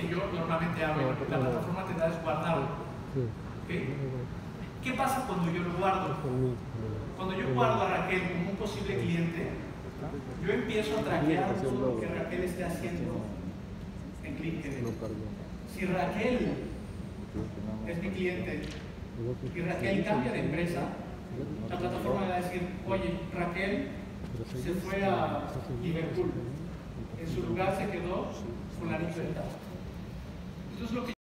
que yo normalmente hago, lo que la plataforma te da es guardarlo. ¿Okay? ¿Qué pasa cuando yo lo guardo? Cuando yo guardo a Raquel como un posible cliente, yo empiezo a traquear todo lo que Raquel esté haciendo en LinkedIn. Si Raquel es mi cliente y Raquel cambia de empresa, la plataforma le va a decir, oye, Raquel se fue a Liverpool, en su lugar se quedó fulanito de tal. Entonces lo que